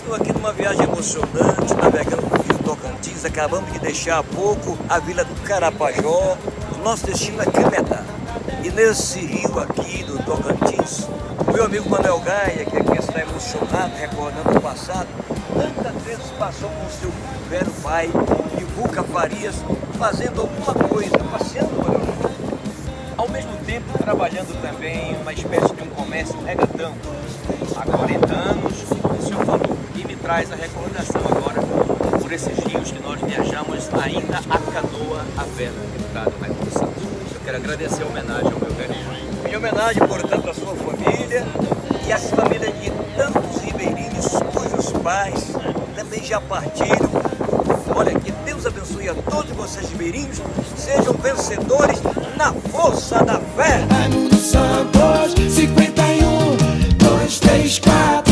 Estou aqui numa viagem emocionante, navegando no Rio Tocantins. Acabamos de deixar há pouco a vila do Carapajó. O nosso destino é Quemetá. E nesse rio aqui do Tocantins, o meu amigo Manuel Gaia, que aqui está emocionado, recordando o passado, tantas vezes passou com o seu velho pai, Ivuca Farias, fazendo alguma coisa, passeando por aí. Ao mesmo tempo, trabalhando também uma espécie de um comércio regatão. Há 40 anos, o senhor falou, e me traz a recordação agora por esses rios que nós viajamos, ainda a canoa à vela, deputado Raimundo Santos. Eu quero agradecer a homenagem ao meu velho pai. Em homenagem, portanto, à sua família e às famílias de tantos ribeirinhos cujos pais também já partiram. Olha, que Deus abençoe a todos vocês ribeirinhos, sejam vencedores na força da fé. Raimundo Santos, 51, 2, 3, 4.